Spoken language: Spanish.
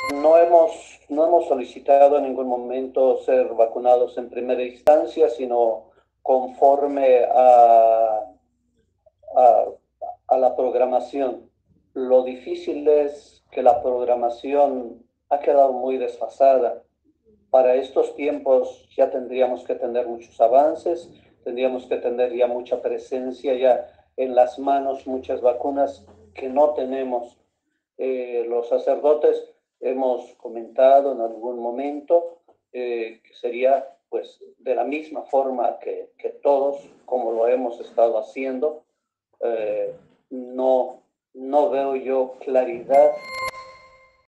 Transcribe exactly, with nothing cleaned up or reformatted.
No hemos, no hemos solicitado en ningún momento ser vacunados en primera instancia, sino conforme a, a, a la programación. Lo difícil es que la programación ha quedado muy desfasada. Para estos tiempos ya tendríamos que tener muchos avances, tendríamos que tener ya mucha presencia ya en las manos, muchas vacunas que no tenemos. Eh, los sacerdotes hemos comentado en algún momento eh, que sería pues de la misma forma que, que todos, como lo hemos estado haciendo, eh, no, no veo yo claridad